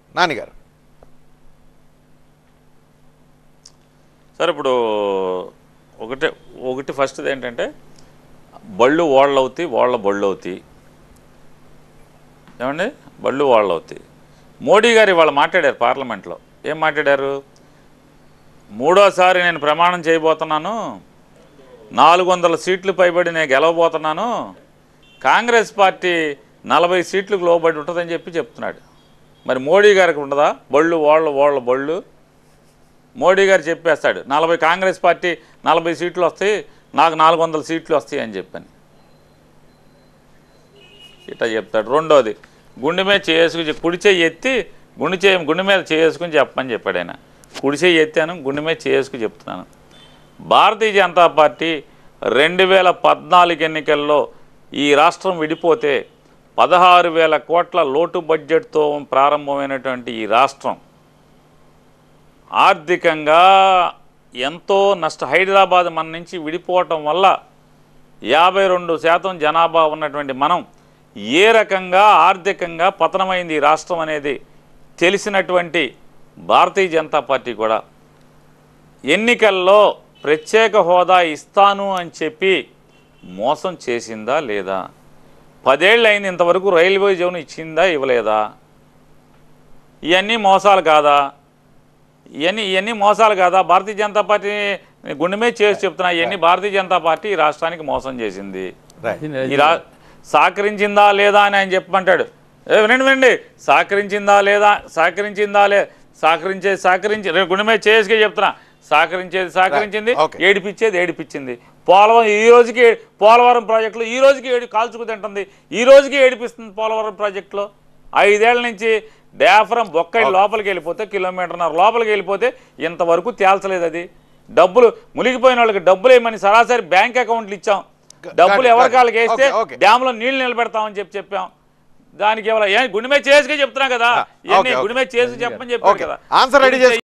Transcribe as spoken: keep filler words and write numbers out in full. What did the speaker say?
నానిగారు sir ఇప్పుడు ఒకటే ఒకటి ఫస్ట్ది ఏంటంటే బళ్ళు ఓళ్ళు అవుతాయి, ఓళ్ళ బళ్ళు అవుతాయి. ఏమండి, బళ్ళు వాళ్ళు అవుతాయి. మోడీ గారు ఇవాళ మాట్లాడారు పార్లమెంట్లో. ఏం మాట్లాడారు? మూడోసారి నేను ప్రమాణం చేయబోతున్నాను, నాలుగు వందల సీట్లు పైబడి నేను గెలవబోతున్నాను, కాంగ్రెస్ పార్టీ నలభై సీట్లకు లోబడి ఉంటుందని చెప్పి చెప్తున్నాడు. మరి మోడీ గారికి ఉండదా బళ్ళు ఓళ్ళ ఓళ్ళ బళ్ళు? మోడీ గారు చెప్పేస్తాడు నలభై కాంగ్రెస్ పార్టీ నలభై సీట్లు వస్తాయి, నాకు నాలుగు వందల సీట్లు వస్తాయి అని చెప్పని ఇట్లా చెప్తాడు. రెండోది గుండె మీద చేసుకుని కుడి చేయి ఎత్తి గుండె చేయి గుండె మీద చేసుకుని చెప్పని చెప్పాడు ఆయన. కుడి చేయి ఎత్తాను, గుండె మీద చేసుకుని చెప్తున్నాను. భారతీయ జనతా పార్టీ రెండు వేల పద్నాలుగు ఎన్నికల్లో ఈ రాష్ట్రం విడిపోతే పదహారు వేల కోట్ల లోటు బడ్జెట్తో ప్రారంభమైనటువంటి ఈ రాష్ట్రం ఆర్థికంగా ఎంతో నష్ట హైదరాబాద్ మన నుంచి విడిపోవటం వల్ల యాభై రెండు శాతం జనాభా ఉన్నటువంటి మనం ఏ రకంగా ఆర్థికంగా పతనమైంది ఈ రాష్ట్రం అనేది తెలిసినటువంటి భారతీయ జనతా పార్టీ కూడా ఎన్నికల్లో ప్రత్యేక హోదా ఇస్తాను అని చెప్పి మోసం చేసిందా లేదా? పదేళ్ళు అయింది, ఇంతవరకు రైల్వే జోన్ ఇచ్చిందా ఇవ్వలేదా? ఇవన్నీ మోసాలు కాదా? ఇవన్నీ ఇవన్నీ మోసాలు కాదా? భారతీయ జనతా పార్టీ గుండె మీద చేసి చెప్తున్నా, ఇవన్నీ భారతీయ జనతా పార్టీ ఈ రాష్ట్రానికి మోసం చేసింది. ఈ రా సహకరించిందా లేదా అని ఆయన చెప్పమంటాడు. వినండి వినండి సహకరించిందా లేదా సహకరించిందా లే సహకరించే సహకరించి గుండె మీద చేసుకే చెప్తున్నా, సహకరించేది సహకరించింది, ఏడిపించేది ఏడిపించింది. పోలవరం ఈ రోజుకి పోలవరం ప్రాజెక్టులో ఈ రోజుకి ఏడి కాల్చుకు తింటుంది, ఈ రోజుకి ఏడిపిస్తుంది. పోలవరం ప్రాజెక్టులో ఐదేళ్ల నుంచి డాఫ్రం బొక్కై లోపలికి వెళ్ళిపోతే కిలోమీటర్న్నర లోపలికి వెళ్ళిపోతే ఇంతవరకు తేల్చలేదు. అది డబ్బులు మునిగిపోయిన వాళ్ళకి డబ్బులు ఏమని సరాసరి బ్యాంక్ అకౌంట్లు ఇచ్చాం, డబ్బులు ఎవరి కాళ్ళకి వేస్తే డ్యామ్లో నీళ్లు నిలబెడతామని చెప్పి చెప్పాం. దానికి ఎవరు గుండె మీద చేసుకే చెప్తున్నా కదా, ఇవన్నీ గుండె మీద చేసి చెప్పని చెప్పాను కదా.